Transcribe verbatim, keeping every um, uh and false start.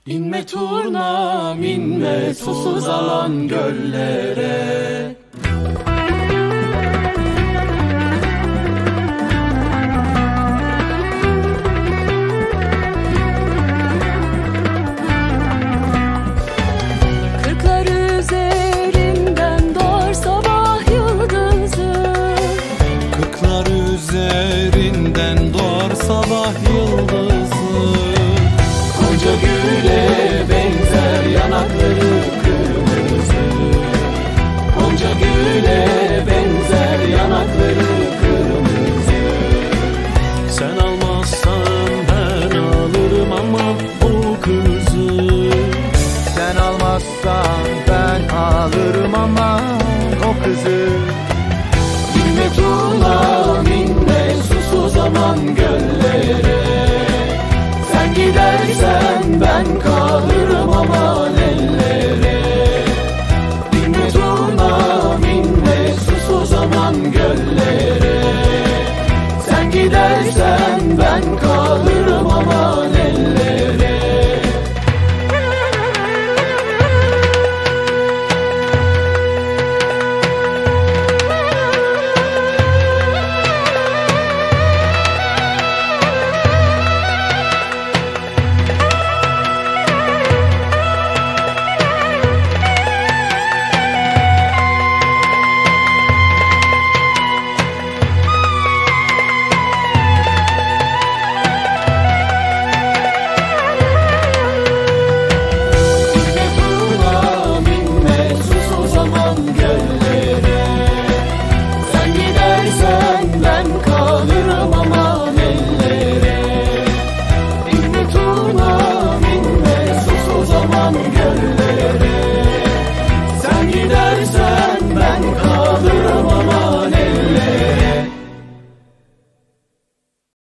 İnme turnam inme susuz alan göllere. Kırklar üzerinden doğar sabah yıldızı. Kırklar üzerinden doğar sabah yıldızı. Gonca güle benzer yanakları kırmızı. Gonca güle benzer yanakları kırmızı. Sen almazsan ben alırım ama o kızı. Sen almazsan ben alırım ama o kızı. İnme turnam inme susuz aman göllere. Sen gidersen ben kalırım aman ellere. İnme turnam inme susuz aman göllere. Sen gidersen ben kalırım aman ellere. Gönlüm